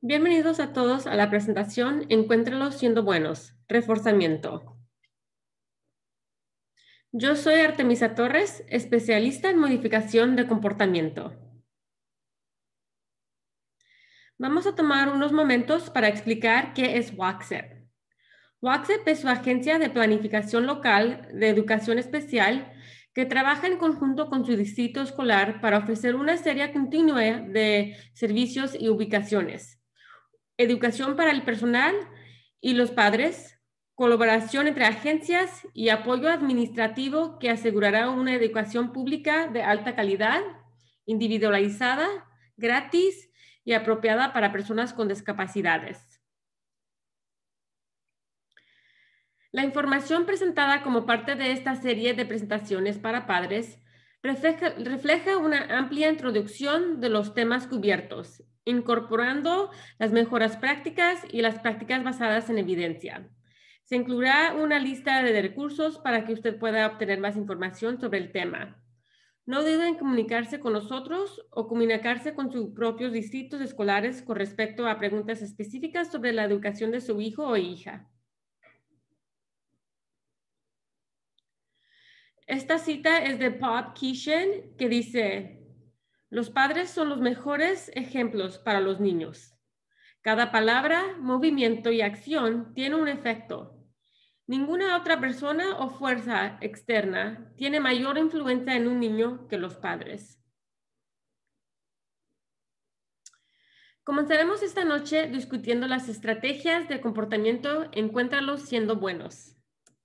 Bienvenidos a todos a la presentación Encuéntralos siendo buenos, reforzamiento. Yo soy Artemisa Torres, especialista en modificación de comportamiento. Vamos a tomar unos momentos para explicar qué es WACSEP. WACSEP es su agencia de planificación local de educación especial que trabaja en conjunto con su distrito escolar para ofrecer una serie continua de servicios y ubicaciones. Educación para el personal y los padres, colaboración entre agencias y apoyo administrativo que asegurará una educación pública de alta calidad, individualizada, gratis y apropiada para personas con discapacidades. La información presentada como parte de esta serie de presentaciones para padres refleja una amplia introducción de los temas cubiertos, incorporando las mejores prácticas y las prácticas basadas en evidencia. Se incluirá una lista de recursos para que usted pueda obtener más información sobre el tema. No duden en comunicarse con nosotros o comunicarse con sus propios distritos escolares con respecto a preguntas específicas sobre la educación de su hijo o hija. Esta cita es de Bob Keeshan, que dice: los padres son los mejores ejemplos para los niños. Cada palabra, movimiento y acción tiene un efecto. Ninguna otra persona o fuerza externa tiene mayor influencia en un niño que los padres. Comenzaremos esta noche discutiendo las estrategias de comportamiento. Encuéntralos siendo buenos.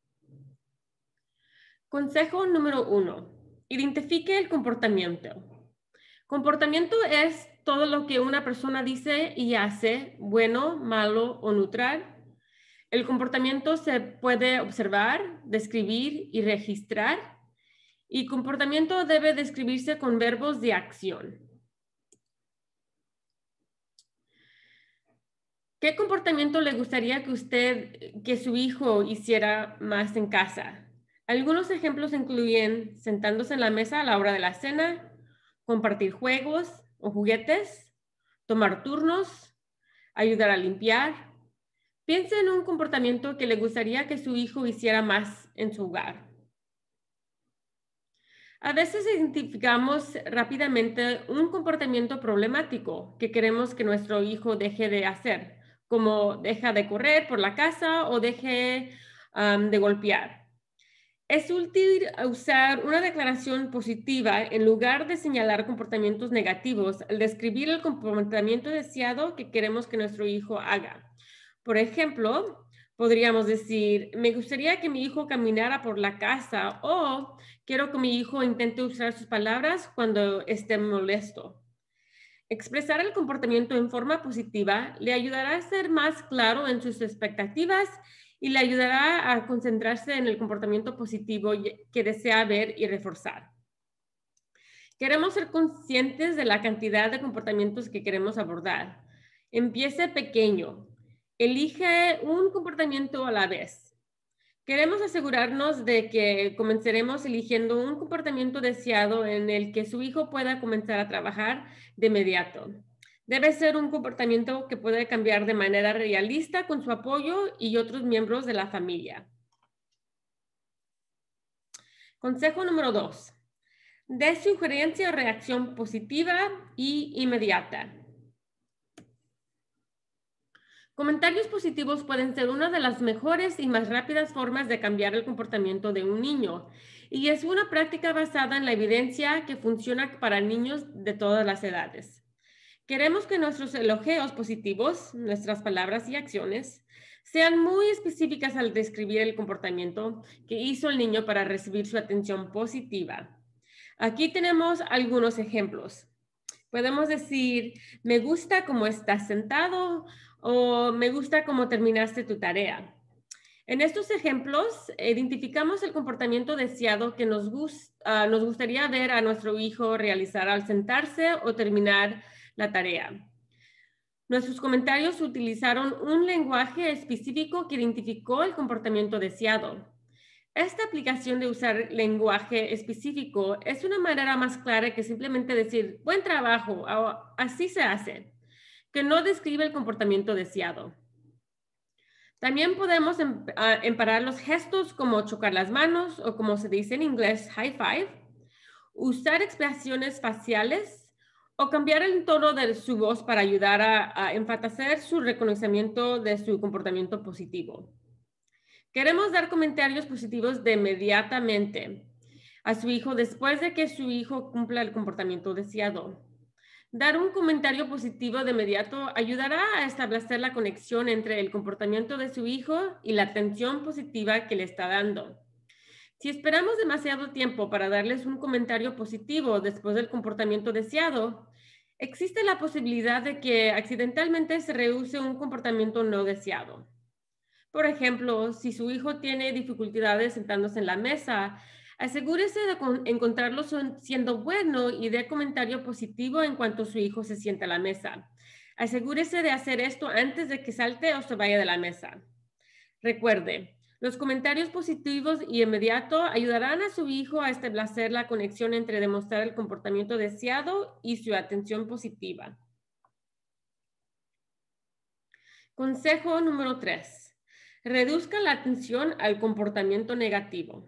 Consejo número 1. Identifique el comportamiento. Comportamiento es todo lo que una persona dice y hace, bueno, malo o neutral. El comportamiento se puede observar, describir y registrar. Y comportamiento debe describirse con verbos de acción. ¿Qué comportamiento le gustaría que su hijo hiciera más en casa? Algunos ejemplos incluyen sentándose en la mesa a la hora de la cena, compartir juegos o juguetes, tomar turnos, ayudar a limpiar. Piense en un comportamiento que le gustaría que su hijo hiciera más en su hogar. A veces identificamos rápidamente un comportamiento problemático que queremos que nuestro hijo deje de hacer, como deja de correr por la casa o deje de golpear. Es útil usar una declaración positiva en lugar de señalar comportamientos negativos al describir el comportamiento deseado que queremos que nuestro hijo haga. Por ejemplo, podríamos decir: me gustaría que mi hijo caminara por la casa, o quiero que mi hijo intente usar sus palabras cuando esté molesto. Expresar el comportamiento en forma positiva le ayudará a ser más claro en sus expectativas y le ayudará a concentrarse en el comportamiento positivo que desea ver y reforzar. Queremos ser conscientes de la cantidad de comportamientos que queremos abordar. Empiece pequeño. Elige un comportamiento a la vez. Queremos asegurarnos de que comenzaremos eligiendo un comportamiento deseado en el que su hijo pueda comenzar a trabajar de inmediato. Debe ser un comportamiento que puede cambiar de manera realista con su apoyo y otros miembros de la familia. Consejo número 2. Dé sugerencia o reacción positiva y inmediata. Comentarios positivos pueden ser una de las mejores y más rápidas formas de cambiar el comportamiento de un niño, y es una práctica basada en la evidencia que funciona para niños de todas las edades. Queremos que nuestros elogios positivos, nuestras palabras y acciones, sean muy específicas al describir el comportamiento que hizo el niño para recibir su atención positiva. Aquí tenemos algunos ejemplos. Podemos decir: me gusta cómo estás sentado, o me gusta cómo terminaste tu tarea. En estos ejemplos, identificamos el comportamiento deseado que nos gustaría ver a nuestro hijo realizar al sentarse o terminar la tarea. Nuestros comentarios utilizaron un lenguaje específico que identificó el comportamiento deseado. Esta aplicación de usar lenguaje específico es una manera más clara que simplemente decir: buen trabajo, o así se hace. que no describe el comportamiento deseado. También podemos emparar los gestos como chocar las manos o como se dice en inglés, high five, usar expresiones faciales o cambiar el tono de su voz para ayudar a enfatizar su reconocimiento de su comportamiento positivo. Queremos dar comentarios positivos de inmediatamente a su hijo después de que su hijo cumpla el comportamiento deseado. Dar un comentario positivo de inmediato ayudará a establecer la conexión entre el comportamiento de su hijo y la atención positiva que le está dando. Si esperamos demasiado tiempo para darles un comentario positivo después del comportamiento deseado, existe la posibilidad de que accidentalmente se rehúse un comportamiento no deseado. Por ejemplo, si su hijo tiene dificultades sentándose en la mesa, asegúrese de encontrarlo siendo bueno y dé comentario positivo en cuanto su hijo se sienta a la mesa. Asegúrese de hacer esto antes de que salte o se vaya de la mesa. Recuerde, los comentarios positivos y inmediatos ayudarán a su hijo a establecer la conexión entre demostrar el comportamiento deseado y su atención positiva. Consejo número 3. Reduzca la atención al comportamiento negativo.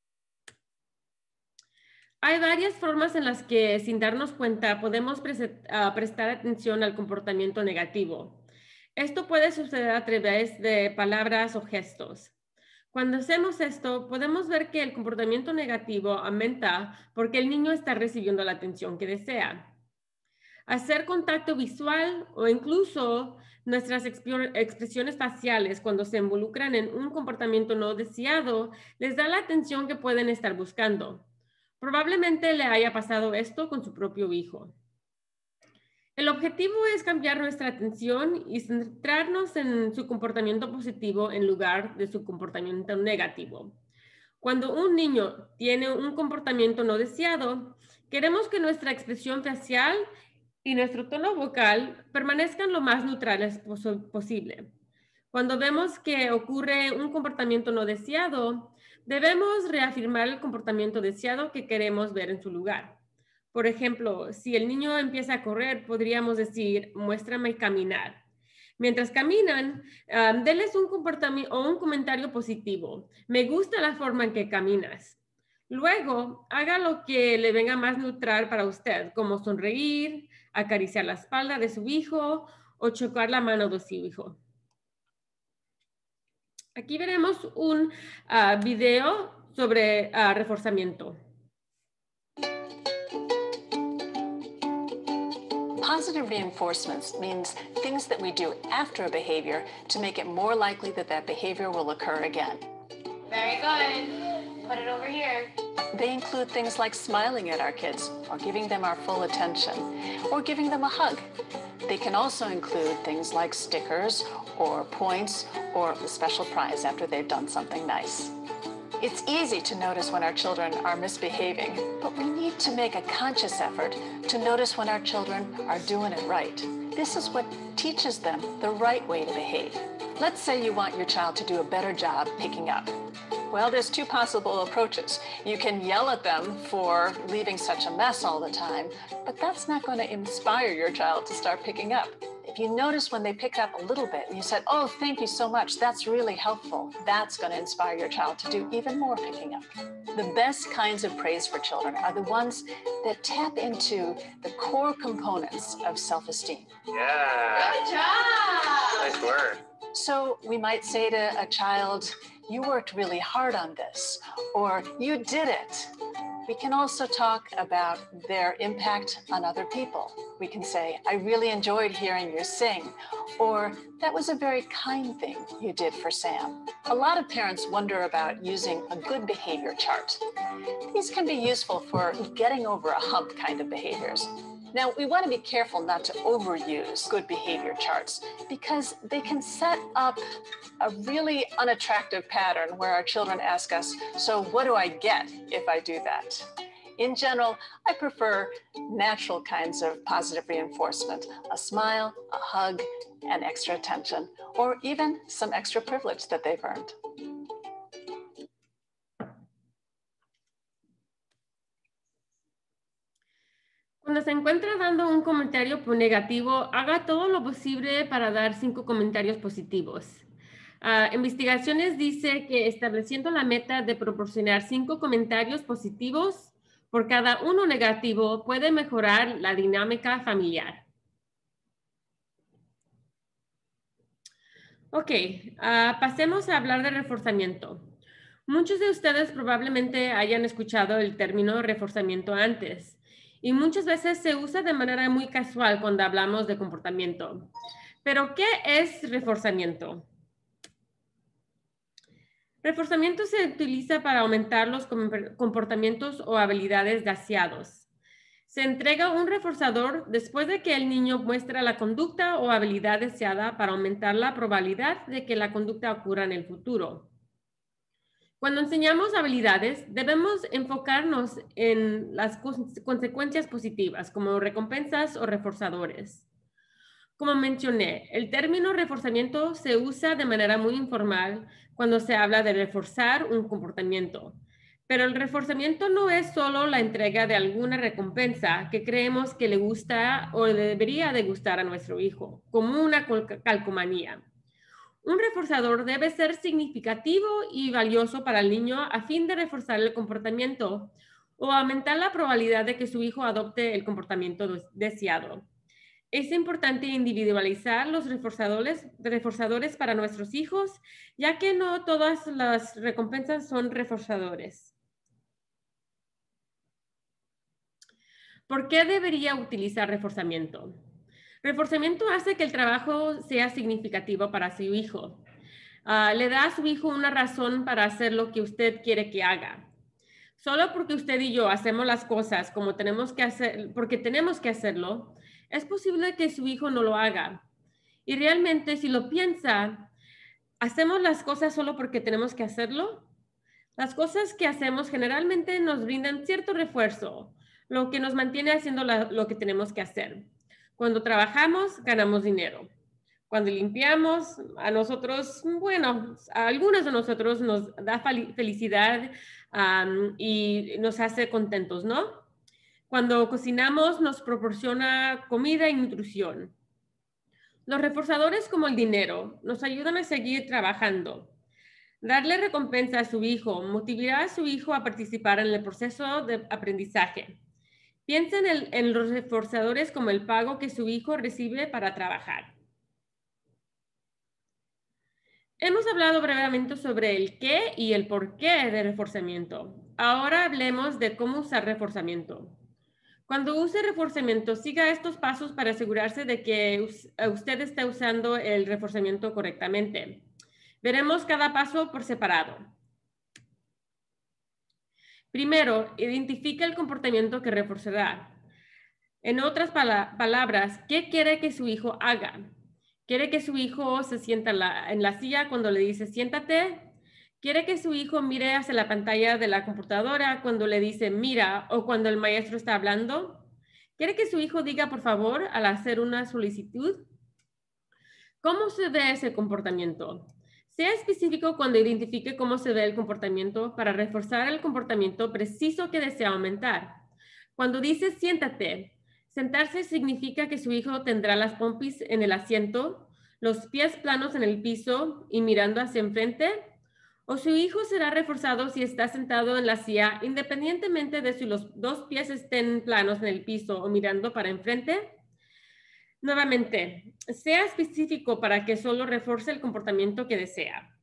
Hay varias formas en las que, sin darnos cuenta, podemos prestar atención al comportamiento negativo. Esto puede suceder a través de palabras o gestos. Cuando hacemos esto, podemos ver que el comportamiento negativo aumenta porque el niño está recibiendo la atención que desea. Hacer contacto visual o incluso nuestras expresiones faciales cuando se involucran en un comportamiento no deseado les da la atención que pueden estar buscando. Probablemente le haya pasado esto con su propio hijo. El objetivo es cambiar nuestra atención y centrarnos en su comportamiento positivo en lugar de su comportamiento negativo. Cuando un niño tiene un comportamiento no deseado, queremos que nuestra expresión facial y nuestro tono vocal permanezcan lo más neutrales posible. Cuando vemos que ocurre un comportamiento no deseado, debemos reafirmar el comportamiento deseado que queremos ver en su lugar. Por ejemplo, si el niño empieza a correr, podríamos decir, muéstrame caminar. Mientras caminan, denles un comportamiento o un comentario positivo. Me gusta la forma en que caminas. Luego, haga lo que le venga más neutral para usted, como sonreír, acariciar la espalda de su hijo o chocar la mano de su hijo. Aquí veremos un video sobre reforzamiento. Positive reinforcements means things that we do after a behavior to make it more likely that that behavior will occur again. Very good. Put it over here. They include things like smiling at our kids, or giving them our full attention, or giving them a hug. They can also include things like stickers, or points, or a special prize after they've done something nice. It's easy to notice when our children are misbehaving, but we need to make a conscious effort to notice when our children are doing it right. This is what teaches them the right way to behave. Let's say you want your child to do a better job picking up. Well, there's two possible approaches. You can yell at them for leaving such a mess all the time, but that's not going to inspire your child to start picking up. If you notice when they pick up a little bit and you said, oh, thank you so much, that's really helpful, that's going to inspire your child to do even more picking up. The best kinds of praise for children are the ones that tap into the core components of self-esteem. Yeah. Good job. Nice work. So we might say to a child, you worked really hard on this, or you did it. We can also talk about their impact on other people. We can say, I really enjoyed hearing you sing, or that was a very kind thing you did for Sam. A lot of parents wonder about using a good behavior chart. These can be useful for getting over a hump kind of behaviors. Now, we want to be careful not to overuse good behavior charts because they can set up a really unattractive pattern where our children ask us, so what do I get if I do that? In general, I prefer natural kinds of positive reinforcement, a smile, a hug, and extra attention, or even some extra privilege that they've earned. Cuando se encuentra dando un comentario negativo, haga todo lo posible para dar 5 comentarios positivos. Investigaciones dice que estableciendo la meta de proporcionar 5 comentarios positivos por cada uno negativo puede mejorar la dinámica familiar. Ok, pasemos a hablar de reforzamiento. Muchos de ustedes probablemente hayan escuchado el término reforzamiento antes y muchas veces se usa de manera muy casual cuando hablamos de comportamiento. Pero, ¿qué es reforzamiento? Reforzamiento se utiliza para aumentar los comportamientos o habilidades deseados. Se entrega un reforzador después de que el niño muestra la conducta o habilidad deseada para aumentar la probabilidad de que la conducta ocurra en el futuro. Cuando enseñamos habilidades, debemos enfocarnos en las consecuencias positivas, como recompensas o reforzadores. Como mencioné, el término reforzamiento se usa de manera muy informal cuando se habla de reforzar un comportamiento. Pero el reforzamiento no es solo la entrega de alguna recompensa que creemos que le gusta o le debería de gustar a nuestro hijo, como una calcomanía. Un reforzador debe ser significativo y valioso para el niño a fin de reforzar el comportamiento o aumentar la probabilidad de que su hijo adopte el comportamiento deseado. Es importante individualizar los reforzadores para nuestros hijos, ya que no todas las recompensas son reforzadores. ¿Por qué debería utilizar reforzamiento? Reforzamiento hace que el trabajo sea significativo para su hijo. Le da a su hijo una razón para hacer lo que usted quiere que haga. Solo porque usted y yo hacemos las cosas como tenemos que hacer, porque tenemos que hacerlo, es posible que su hijo no lo haga. Y realmente, si lo piensa, ¿hacemos las cosas solo porque tenemos que hacerlo? Las cosas que hacemos generalmente nos brindan cierto refuerzo, lo que nos mantiene haciendo lo que tenemos que hacer. Cuando trabajamos, ganamos dinero. Cuando limpiamos, a nosotros, bueno, a algunos de nosotros nos da felicidad y nos hace contentos, ¿no? Cuando cocinamos, nos proporciona comida y nutrición. Los reforzadores como el dinero nos ayudan a seguir trabajando. Darle recompensa a su hijo motivará a su hijo a participar en el proceso de aprendizaje. Piensen en los reforzadores como el pago que su hijo recibe para trabajar. Hemos hablado brevemente sobre el qué y el por qué de reforzamiento. Ahora hablemos de cómo usar reforzamiento. Cuando use reforzamiento, siga estos pasos para asegurarse de que usted está usando el reforzamiento correctamente. Veremos cada paso por separado. Primero, identifique el comportamiento que reforzará. En otras palabras, ¿qué quiere que su hijo haga? ¿Quiere que su hijo se sienta en la silla cuando le dice siéntate? ¿Quiere que su hijo mire hacia la pantalla de la computadora cuando le dice mira o cuando el maestro está hablando? ¿Quiere que su hijo diga por favor al hacer una solicitud? ¿Cómo se ve ese comportamiento? Sea específico cuando identifique cómo se ve el comportamiento para reforzar el comportamiento preciso que desea aumentar. Cuando dice siéntate, sentarse significa que su hijo tendrá las pompis en el asiento, los pies planos en el piso y mirando hacia enfrente, o su hijo será reforzado si está sentado en la silla independientemente de si los dos pies estén planos en el piso o mirando para enfrente. Nuevamente, sea específico para que solo refuerce el comportamiento que desea.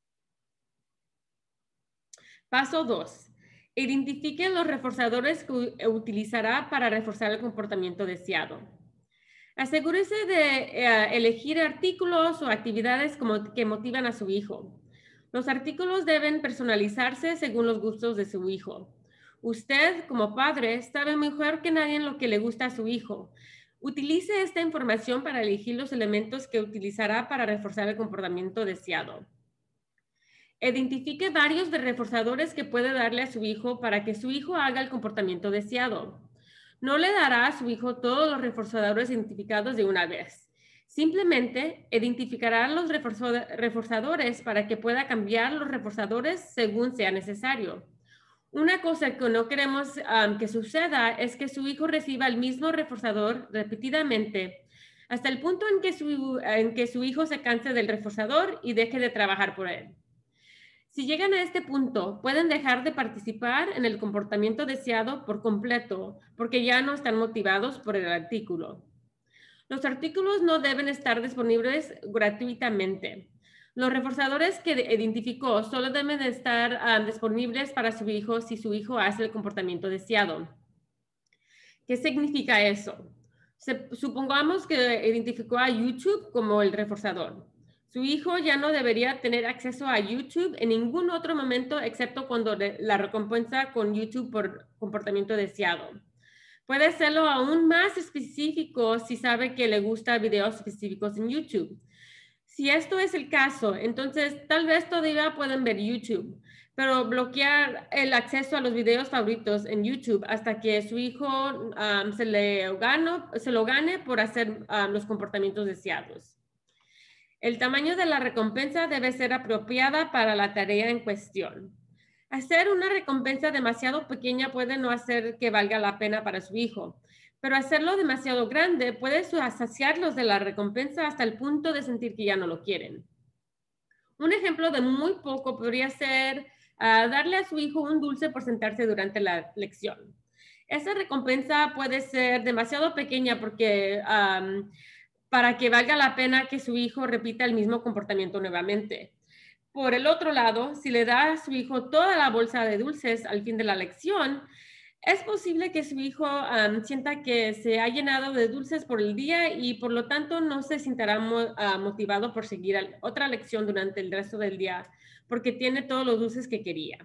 Paso 2. Identifique los reforzadores que utilizará para reforzar el comportamiento deseado. Asegúrese de elegir artículos o actividades que motivan a su hijo. Los artículos deben personalizarse según los gustos de su hijo. Usted, como padre, sabe mejor que nadie lo que le gusta a su hijo. Utilice esta información para elegir los elementos que utilizará para reforzar el comportamiento deseado. Identifique varios de reforzadores que puede darle a su hijo para que su hijo haga el comportamiento deseado. No le dará a su hijo todos los reforzadores identificados de una vez. Simplemente identificará los reforzadores para que pueda cambiar los reforzadores según sea necesario. Una cosa que no queremos que suceda es que su hijo reciba el mismo reforzador repetidamente hasta el punto en que su hijo se canse del reforzador y deje de trabajar por él. Si llegan a este punto, pueden dejar de participar en el comportamiento deseado por completo porque ya no están motivados por el artículo. Los artículos no deben estar disponibles gratuitamente. Los reforzadores que identificó solo deben estar disponibles para su hijo si su hijo hace el comportamiento deseado. ¿Qué significa eso? Supongamos que identificó a YouTube como el reforzador. Su hijo ya no debería tener acceso a YouTube en ningún otro momento excepto cuando la recompensa con YouTube por comportamiento deseado. Puede serlo aún más específico si sabe que le gustan videos específicos en YouTube. Si esto es el caso, entonces tal vez todavía pueden ver YouTube, pero bloquear el acceso a los videos favoritos en YouTube hasta que su hijo se lo gane por hacer los comportamientos deseados. El tamaño de la recompensa debe ser apropiada para la tarea en cuestión. Hacer una recompensa demasiado pequeña puede no hacer que valga la pena para su hijo, pero hacerlo demasiado grande puede saciarlos de la recompensa hasta el punto de sentir que ya no lo quieren. Un ejemplo de muy poco podría ser darle a su hijo un dulce por sentarse durante la lección. Esa recompensa puede ser demasiado pequeña porque para que valga la pena que su hijo repita el mismo comportamiento nuevamente. Por el otro lado, si le da a su hijo toda la bolsa de dulces al fin de la lección, es posible que su hijo sienta que se ha llenado de dulces por el día y por lo tanto no se sentirá motivado por seguir otra lección durante el resto del día porque tiene todos los dulces que quería.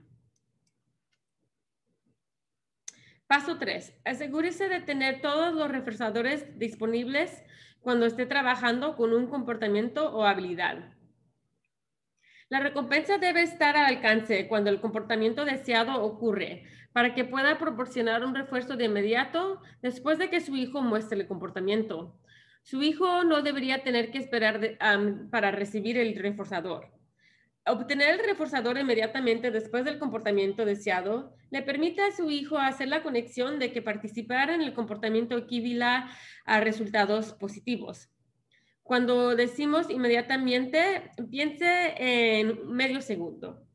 Paso 3. Asegúrese de tener todos los reforzadores disponibles cuando esté trabajando con un comportamiento o habilidad. La recompensa debe estar al alcance cuando el comportamiento deseado ocurre, para que pueda proporcionar un refuerzo de inmediato después de que su hijo muestre el comportamiento. Su hijo no debería tener que esperar para recibir el reforzador. Obtener el reforzador inmediatamente después del comportamiento deseado le permite a su hijo hacer la conexión de que participar en el comportamiento equivale a resultados positivos. Cuando decimos inmediatamente, piense en medio segundo.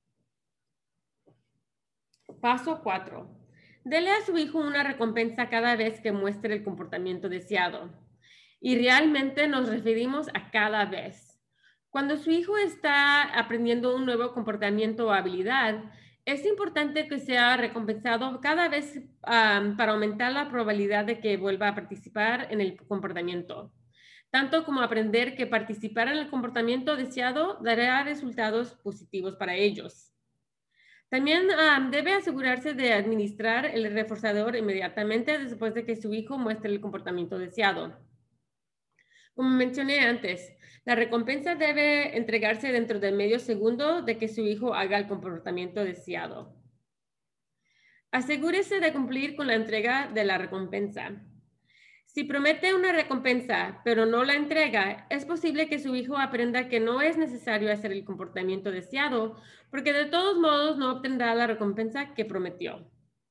Paso 4. Dele a su hijo una recompensa cada vez que muestre el comportamiento deseado. Y realmente nos referimos a cada vez. Cuando su hijo está aprendiendo un nuevo comportamiento o habilidad, es importante que sea recompensado cada vez para aumentar la probabilidad de que vuelva a participar en el comportamiento. Tanto como aprender que participar en el comportamiento deseado dará resultados positivos para ellos. También debe asegurarse de administrar el reforzador inmediatamente después de que su hijo muestre el comportamiento deseado. Como mencioné antes, la recompensa debe entregarse dentro de medio segundo de que su hijo haga el comportamiento deseado. Asegúrese de cumplir con la entrega de la recompensa. Si promete una recompensa, pero no la entrega, es posible que su hijo aprenda que no es necesario hacer el comportamiento deseado, porque de todos modos no obtendrá la recompensa que prometió.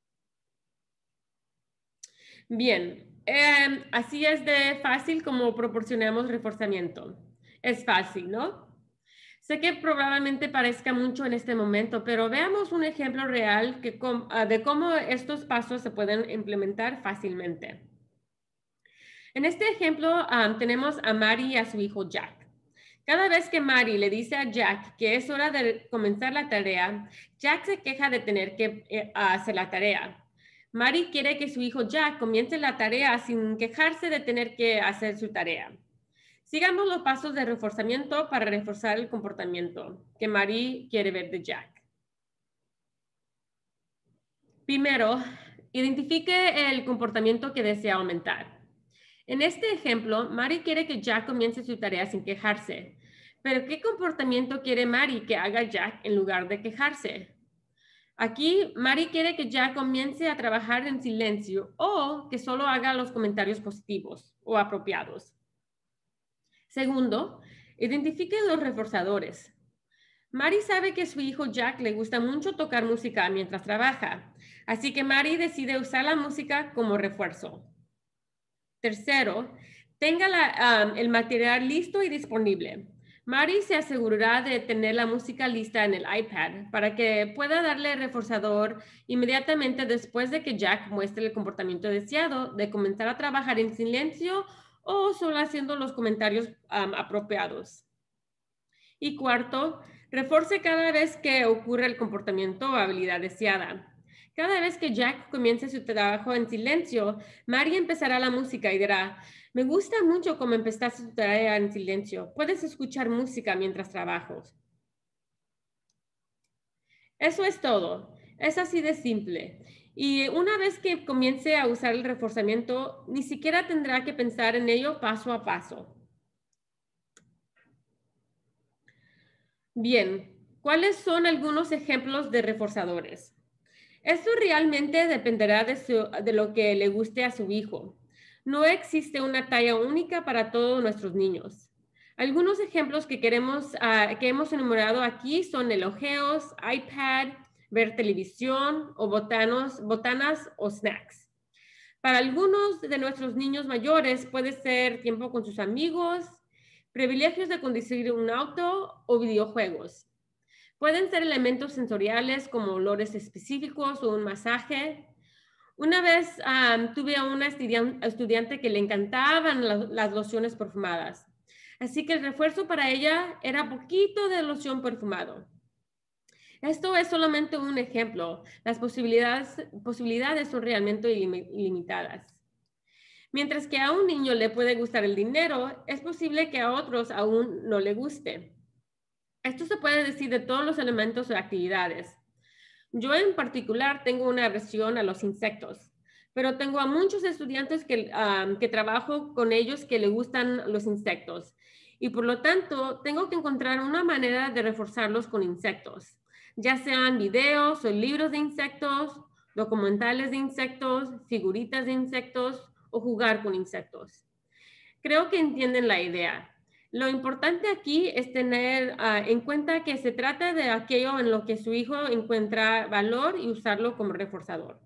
Bien, así es de fácil como proporcionamos reforzamiento. Es fácil, ¿no? Sé que probablemente parezca mucho en este momento, pero veamos un ejemplo real de cómo estos pasos se pueden implementar fácilmente. En este ejemplo tenemos a Mari y a su hijo Jack. Cada vez que Mari le dice a Jack que es hora de comenzar la tarea, Jack se queja de tener que hacer la tarea. Mari quiere que su hijo Jack comience la tarea sin quejarse de tener que hacer su tarea. Sigamos los pasos de reforzamiento para reforzar el comportamiento que Mari quiere ver de Jack. Primero, identifique el comportamiento que desea aumentar. En este ejemplo, Mari quiere que Jack comience su tarea sin quejarse. Pero ¿qué comportamiento quiere Mari que haga Jack en lugar de quejarse? Aquí, Mari quiere que Jack comience a trabajar en silencio o que solo haga los comentarios positivos o apropiados. Segundo, identifique los reforzadores. Mary sabe que su hijo Jack le gusta mucho tocar música mientras trabaja, así que Mary decide usar la música como refuerzo. Tercero, tenga el material listo y disponible. Mary se asegurará de tener la música lista en el iPad para que pueda darle reforzador inmediatamente después de que Jack muestre el comportamiento deseado de comenzar a trabajar en silencio o solo haciendo los comentarios apropiados. Y cuarto, refuerce cada vez que ocurre el comportamiento o habilidad deseada. Cada vez que Jack comience su trabajo en silencio, Mary empezará la música y dirá, me gusta mucho cómo empezaste tu tarea en silencio. Puedes escuchar música mientras trabajas. Eso es todo. Es así de simple. Y una vez que comience a usar el reforzamiento, ni siquiera tendrá que pensar en ello paso a paso. Bien, ¿cuáles son algunos ejemplos de reforzadores? Esto realmente dependerá de lo que le guste a su hijo. No existe una talla única para todos nuestros niños. Algunos ejemplos que hemos enumerado aquí son elogios, iPad, ver televisión o botanas o snacks. Para algunos de nuestros niños mayores puede ser tiempo con sus amigos, privilegios de conducir un auto o videojuegos. Pueden ser elementos sensoriales como olores específicos o un masaje. Una vez tuve a una estudiante que le encantaban las lociones perfumadas. Así que el refuerzo para ella era poquito de loción perfumado. Esto es solamente un ejemplo. Las posibilidades son realmente ilimitadas. Mientras que a un niño le puede gustar el dinero, es posible que a otros aún no le guste. Esto se puede decir de todos los elementos o actividades. Yo en particular tengo una aversión a los insectos, pero tengo a muchos estudiantes que trabajo con ellos que les gustan los insectos y por lo tanto tengo que encontrar una manera de reforzarlos con insectos, ya sean videos o libros de insectos, documentales de insectos, figuritas de insectos o jugar con insectos. Creo que entienden la idea. Lo importante aquí es tener en cuenta que se trata de aquello en lo que su hijo encuentra valor y usarlo como reforzador.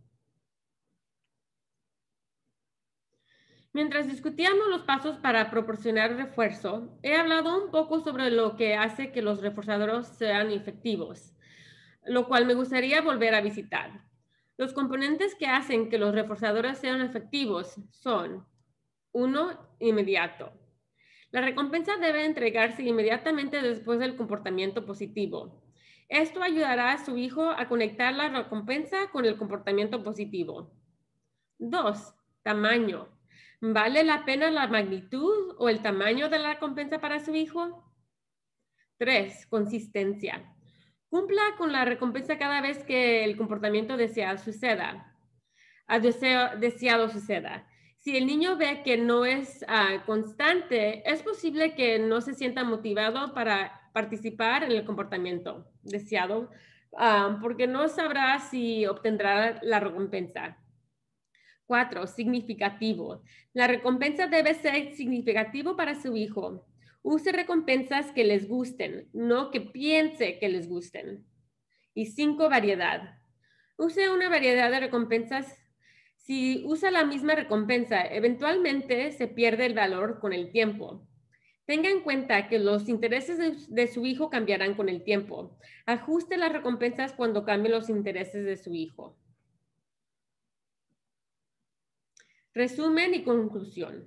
Mientras discutíamos los pasos para proporcionar refuerzo, he hablado un poco sobre lo que hace que los reforzadores sean efectivos, lo cual me gustaría volver a visitar. Los componentes que hacen que los reforzadores sean efectivos son: 1, inmediato. La recompensa debe entregarse inmediatamente después del comportamiento positivo. Esto ayudará a su hijo a conectar la recompensa con el comportamiento positivo. 2, tamaño. ¿Vale la pena la magnitud o el tamaño de la recompensa para su hijo? 3, consistencia. Cumpla con la recompensa cada vez que el comportamiento deseado suceda. Si el niño ve que no es constante, es posible que no se sienta motivado para participar en el comportamiento deseado, porque no sabrá si obtendrá la recompensa. 4, significativo. La recompensa debe ser significativo para su hijo. Use recompensas que les gusten, no que piense que les gusten. Y 5, variedad. Use una variedad de recompensas. Si usa la misma recompensa, eventualmente se pierde el valor con el tiempo. Tenga en cuenta que los intereses de su hijo cambiarán con el tiempo. Ajuste las recompensas cuando cambien los intereses de su hijo. Resumen y conclusión.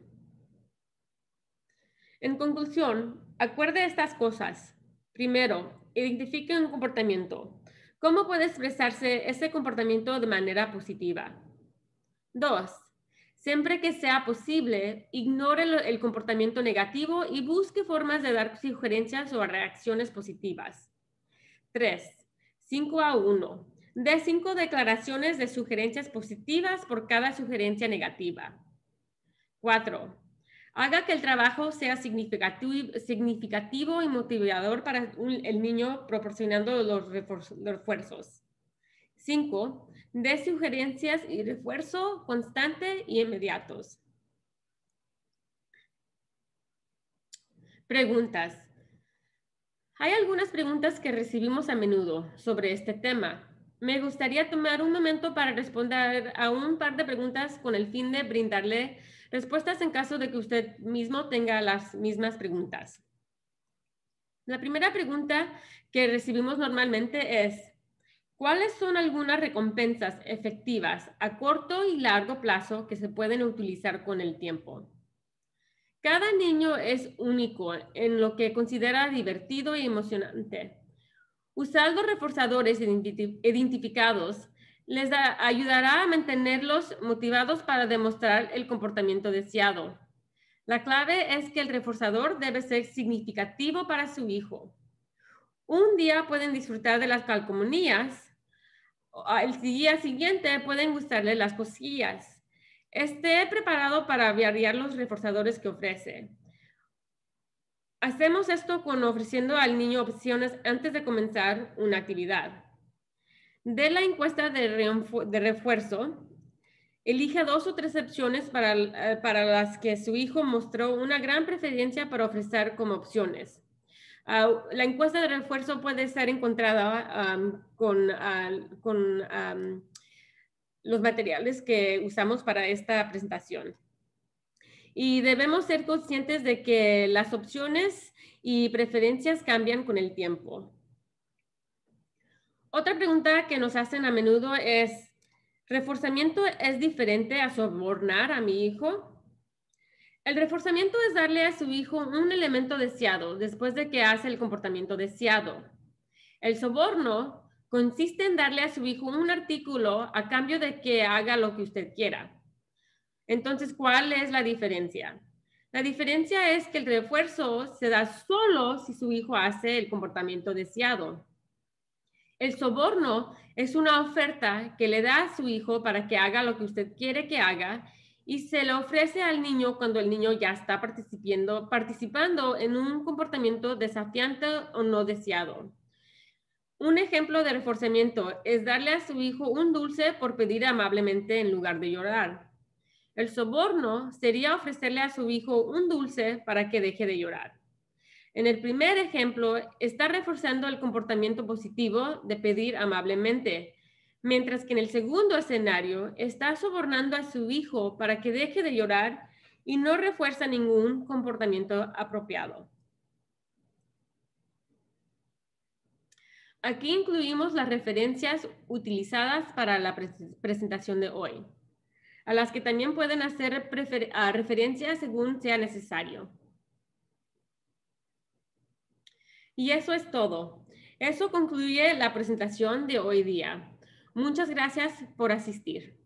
En conclusión, acuerde estas cosas. Primero, identifique un comportamiento. ¿Cómo puede expresarse ese comportamiento de manera positiva? 2, siempre que sea posible, ignore el comportamiento negativo y busque formas de dar sugerencias o reacciones positivas. 3, 5-1. Dé 5 declaraciones de sugerencias positivas por cada sugerencia negativa. 4, haga que el trabajo sea significativo y motivador para el niño proporcionando los refuerzos. 5, dé sugerencias y refuerzo constante y inmediatos. Preguntas. Hay algunas preguntas que recibimos a menudo sobre este tema. Me gustaría tomar un momento para responder a un par de preguntas con el fin de brindarle respuestas en caso de que usted mismo tenga las mismas preguntas. La primera pregunta que recibimos normalmente es, ¿cuáles son algunas recompensas efectivas a corto y largo plazo que se pueden utilizar con el tiempo? Cada niño es único en lo que considera divertido y emocionante. Usando reforzadores identificados les ayudará a mantenerlos motivados para demostrar el comportamiento deseado. La clave es que el reforzador debe ser significativo para su hijo. Un día pueden disfrutar de las calcomanías, el día siguiente pueden gustarle las cosillas. Esté preparado para variar los reforzadores que ofrece. Hacemos esto ofreciendo al niño opciones antes de comenzar una actividad. De la encuesta de refuerzo, elija 2 o 3 opciones para las que su hijo mostró una gran preferencia para ofrecer como opciones. La encuesta de refuerzo puede ser encontrada con los materiales que usamos para esta presentación. Y debemos ser conscientes de que las opciones y preferencias cambian con el tiempo. Otra pregunta que nos hacen a menudo es, ¿reforzamiento es diferente a sobornar a mi hijo? El reforzamiento es darle a su hijo un elemento deseado después de que hace el comportamiento deseado. El soborno consiste en darle a su hijo un artículo a cambio de que haga lo que usted quiera. Entonces, ¿cuál es la diferencia? La diferencia es que el refuerzo se da solo si su hijo hace el comportamiento deseado. El soborno es una oferta que le da a su hijo para que haga lo que usted quiere que haga y se le ofrece al niño cuando el niño ya está participando en un comportamiento desafiante o no deseado. Un ejemplo de reforzamiento es darle a su hijo un dulce por pedir amablemente en lugar de llorar. El soborno sería ofrecerle a su hijo un dulce para que deje de llorar. En el primer ejemplo, está reforzando el comportamiento positivo de pedir amablemente, mientras que en el segundo escenario está sobornando a su hijo para que deje de llorar y no refuerza ningún comportamiento apropiado. Aquí incluimos las referencias utilizadas para la presentación de hoy, a las que también pueden hacer referencias según sea necesario. Y eso es todo. Eso concluye la presentación de hoy día. Muchas gracias por asistir.